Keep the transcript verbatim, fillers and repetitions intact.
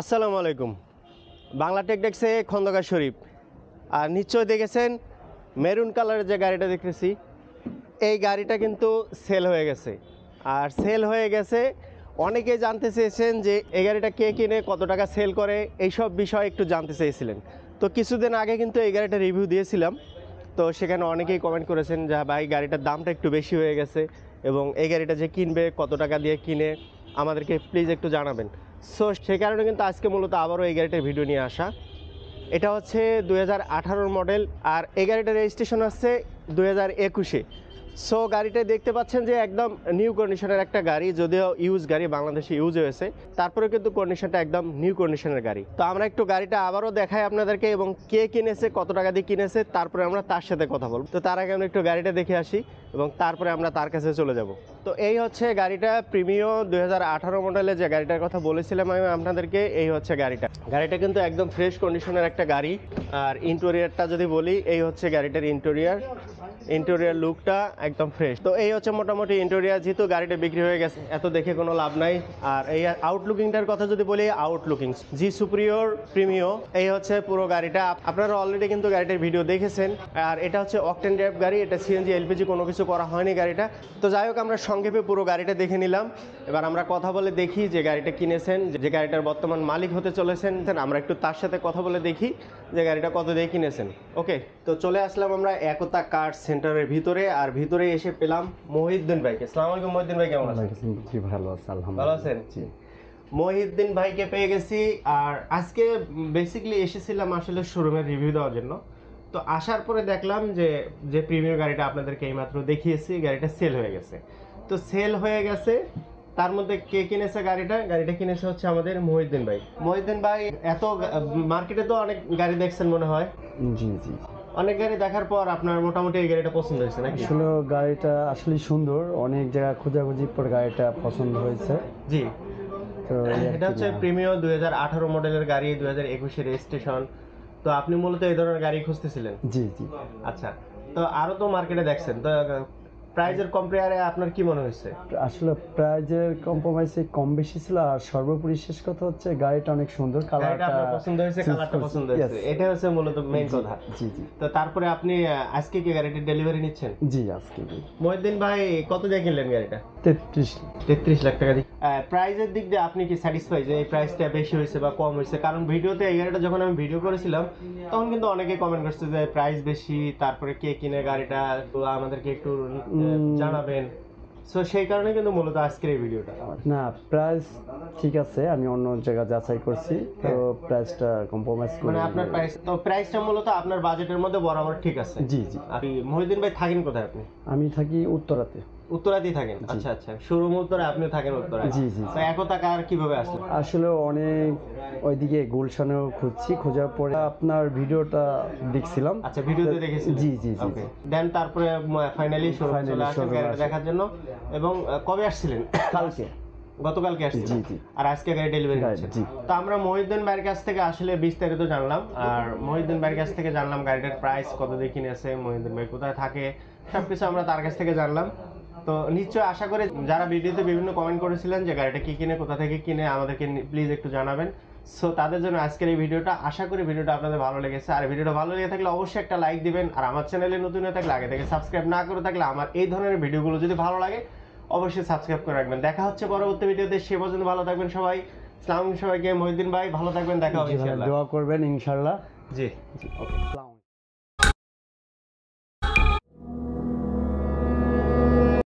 আসসালামু আলাইকুম। বাংলা টেক ডেস্কে খন্দকার শরীফ। আর নিশ্চয় দেখেছেন মেরুন কালারের যে গাড়িটা দেখতেছি, এই গাড়িটা কিন্তু সেল হয়ে গেছে। আর সেল হয়ে গেছে, অনেকেই জানতে চেয়েছেন যে এই গাড়িটা কে কিনে, কত টাকা সেল করে, এইসব বিষয় একটু জানতে চেয়েছিলেন। তো কিছুদিন আগে কিন্তু এই গাড়িটা রিভিউ দিয়েছিলাম। তো সেখানে অনেকেই কমেন্ট করেছেন যে ভাই গাড়িটার দামটা একটু বেশি হয়ে গেছে, এবং এই গাড়িটা যে কিনবে কত টাকা দিয়ে কিনে আমাদেরকে প্লিজ একটু জানাবেন। সো সেই কারণে কিন্তু আজকে মূলত আবারও এই গাড়িটার ভিডিও নিয়ে আসা। এটা হচ্ছে দুই হাজার আঠারোর মডেল, আর এই গাড়িটার রেজিস্ট্রেশন হচ্ছে দুই হাজার একুশে। সো গাড়িটা দেখতে পাচ্ছেন যে একদম নিউ কন্ডিশনের একটা গাড়ি, যদিও ইউজ গাড়ি, বাংলাদেশে ইউজ হয়েছে, তারপরে কিন্তু কন্ডিশনটা একদম নিউ কন্ডিশনের গাড়ি। তো আমরা একটু গাড়িটা আবারও দেখাই আপনাদেরকে, এবং কে কিনেছে, কত টাকা দিয়ে কিনেছে, তারপরে আমরা তার সাথে কথা বলবো। তো তার আগে আমরা একটু গাড়িটা দেখে আসি এবং তারপরে আমরা তার কাছে চলে যাব। তো এই হচ্ছে গাড়িটা, প্রিমিও দুই হাজার আঠারো মডেলের যে গাড়িটার কথা বলেছিলাম আমি আপনাদেরকে, এই হচ্ছে গাড়িটা। গাড়িটা কিন্তু একদম ফ্রেশ কন্ডিশনের একটা গাড়ি। আর ইন্টেরিয়রটা যদি বলি, এই হচ্ছে গাড়িটার ইন্টেরিয়র। ইন্টেরিয়র লুকটা একদম ফ্রেশ। তো এই হচ্ছে মোটামুটি ইন্টেরিয়র। যেহেতু গাড়িটা বিক্রি হয়ে গেছে, এত দেখে কোনো লাভ নাই। আর এই আউটলুকিংটার কথা যদি বলি, আউটলুকিং জি সুপ্রিয়র প্রিমিও, এই হচ্ছে পুরো গাড়িটা। আপনারা অলরেডি কিন্তু গাড়িটার ভিডিও দেখেছেন। আর এটা হচ্ছে অকটেন ড্রাইভ গাড়ি, এটা সিএনজি এলপিজি কোনো কিছু করা হয়নি গাড়িটা। তো যাই হোক, আমরা সংক্ষেপে পুরো গাড়িটা দেখে নিলাম। এবার আমরা কথা বলে দেখি যে গাড়িটা কিনেছেন, যে গাড়িটার বর্তমান মালিক হতে চলেছেন, আমরা একটু তার সাথে কথা বলে দেখি যে গাড়িটা কত দিয়ে কিনেছেন। ওকে, তো চলে আসলাম আমরা একতা কার সেন্টারের ভিতরে। আর ভিতরে এসে পেলাম মহিউদ্দিন ভাইকে। আসসালামু আলাইকুম মহিউদ্দিন ভাই, কেমন আছেন? জি ভালো আছি আলহামদুলিল্লাহ। ভালো আছেন? জি। মহিউদ্দিন ভাইকে পেয়ে গেছি। আর আজকে বেসিক্যালি এসেছিলাম আসলে শোরুমের রিভিউ দেওয়ার জন্য। তো আসার পরে দেখলাম যে যে প্রিমিয়ার গাড়িটা আপনাদেরকে এইমাত্র দেখিয়েছি, গাড়িটা সেল হয়ে গেছে। তো সেল হয়ে গেছে, তার মধ্যে কে কিনেছে গাড়িটা? গাড়িটা কিনেছে হচ্ছে আমাদের মহিউদ্দিন ভাই। মহিউদ্দিন ভাই, এত মার্কেটে তো অনেক গাড়ি দেখছেন মনে হয়। জি জি, অনেক গাড়ি দেখার পর আপনার মোটামুটি এই গাড়িটা পছন্দ হয়েছে নাকি? আসলে গাড়িটা আসলে সুন্দর, অনেক জায়গা খোঁজাখুঁজির পর গাড়িটা পছন্দ হয়েছে। জি, তো এটা হচ্ছে প্রিমিও দুই হাজার আঠারো মডেলের গাড়ি, দুই হাজার একুশে রেজিস্ট্রেশন। তো আপনি মূলত এই ধরনের গাড়ি খুঁজতেছিলেন? জি জি। আচ্ছা, তো আরো তো মার্কেটে দেখছেন, তো প্রাইজের কম্পেয়ারে আপনার কি মনে হয়েছে? আসলে প্রাইজের কম্প্রোমাইজে কম বেশি ছিল, আর সর্বোপরি শেষ কথা হচ্ছে গাড়িটা অনেক সুন্দর, কালারটা আপনার পছন্দ হয়েছে, কালারটা পছন্দ হয়েছে, এটা হচ্ছে মূলত মেইন কথা। জি জি। তো তারপরে আপনি আজকে কি গাড়িটির ডেলিভারি নিচ্ছেন? জি আজকে। মহিউদ্দিন ভাই, কত দিয়ে কিনলেন গাড়িটা? তেত্রিশ তেত্রিশ লাখ টাকা দিয়ে। প্রাইজের দিক দিয়ে আপনি কি স্যাটিসফাই যে এই প্রাইসটা বেশি হয়েছে বা কম হয়েছে? কারণ ভিডিওতে এই গাড়িটা যখন আমি ভিডিও করেছিলাম, তখন কিন্তু অনেকে কমেন্ট করছে যে প্রাইস বেশি, তারপরে কে কিনে গাড়িটা, তো আমাদেরকে একটু জানাবেন। সো সেই কারণে কিন্তু মূলত আজকের এই ভিডিওটা। না, প্রাইস ঠিক আছে, আমি অন্য জায়গা যাচাই করছি, তো প্রাইসটা কম্প্রোমাইজ করে, মানে আপনার প্রাইস, তো প্রাইসটা মূলত আপনার বাজেটের মধ্যে বরাবর ঠিক আছে। জি জি। আপনি মহিউদ্দিন ভাই থাকেন কোথায় আপনি? আমি থাকি উত্তরাতে। উত্তরাতেই থাকেন? আচ্ছা আচ্ছা, শোরুম উত্তরা, আপনি থাকেন উত্তরা। জি জি। তো একতা কার কিভাবে আসলো? আসলে অনেক ওইদিকে গুলশানেও খুঁজছি, খোঁজার পরে আপনার ভিডিওটা দেখছিলাম। আচ্ছা, ভিডিওতে দেখেছি। জি জি জি। দেন তারপরে ফাইনালি শোরুম চলে আসেন গাড়িটা দেখার জন্য। এবং কবে আসছিলেন? কালকে, গতকালকে আসছিলেন। জি জি। আর আজকে গাড়ি ডেলিভারি হচ্ছে। জি। তো আমরা মহিউদ্দিন ভাইয়ের কাছ থেকে আসলে বিস্তারিত জানলাম। আর মহিউদ্দিন ভাইয়ের কাছ থেকে জানলাম গাড়িটার প্রাইস কত দিয়ে কিনেছে, মহিউদ্দিন ভাই কোথায় থাকে, সবকিছু আমরা তার কাছ থেকে জানলাম। তো নিশ্চয়ই আশা করি যারা ভিডিওতে বিভিন্ন কমেন্ট করেছিলেন যে গাড়িটা কি কিনে, কোথা থেকে কিনে, আমাদেরকে প্লিজ একটু জানাবেন। সো তাদের জন্য আজকের এই ভিডিওটা। আশা করি ভিডিওটা আপনাদের ভালো লেগেছে। আর ভিডিওটা ভালো লেগে থাকলে অবশ্যই একটা লাইক দিবেন। আর আমার চ্যানেলে নতুন হয়ে থাকলে আগে থেকে সাবস্ক্রাইব না করে থাকলে, আমার এই ধরনের ভিডিওগুলো যদি ভালো লাগে অবশ্যই সাবস্ক্রাইব করে রাখবেন। দেখা হচ্ছে পরবর্তী ভিডিওতে, সে পর্যন্ত ভালো থাকবেন সবাই। আসসালামু আলাইকুম সবাইকে। মহিউদ্দিন ভাই ভালো থাকবেন, দেখা হবে ইনশাআল্লাহ। দোয়া করবেন ইনশাআল্লাহ। জি ওকে।